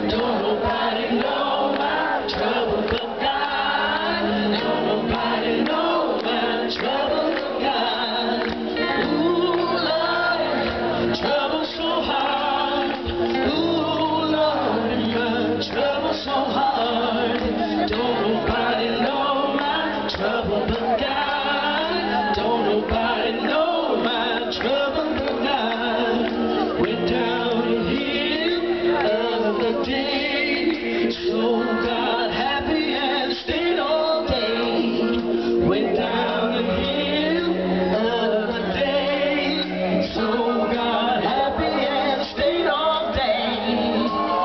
Don't nobody know my trouble but God. Don't nobody know my trouble but God. Ooh, Lord, trouble so hard. Ooh, Lord, my trouble so hard. Don't nobody know my trouble but God. Don't nobody know my trouble but God. Went down to Him the day, so got happy and stayed all day. Went down to Him the day, so got happy and stayed all day.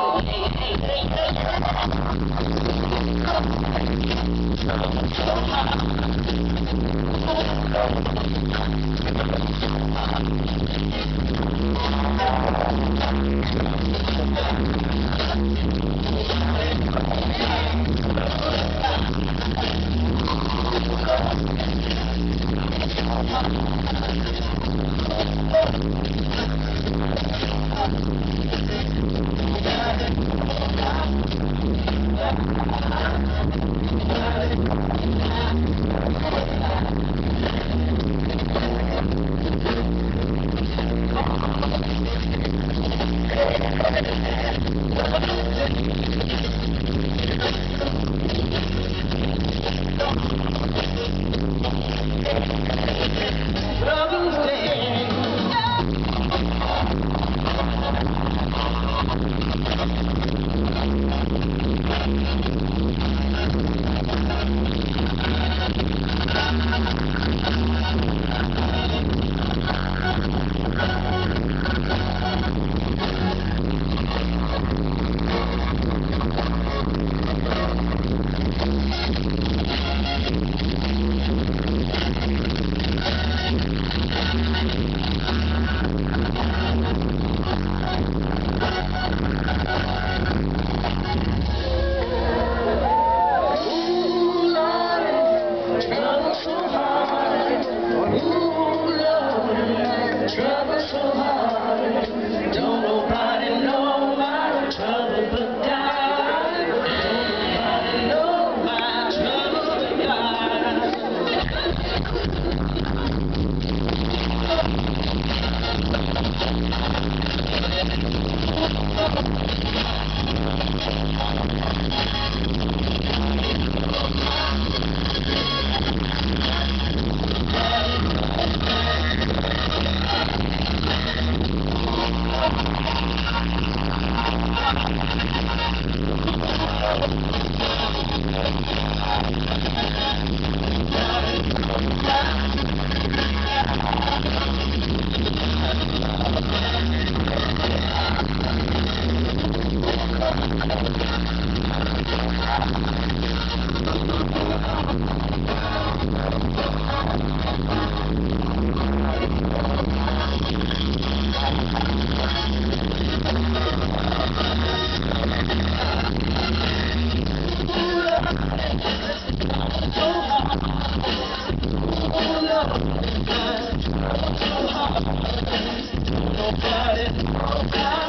Trouble so hard, don't nobody know my trouble but God. Don't nobody know my trouble but Nobody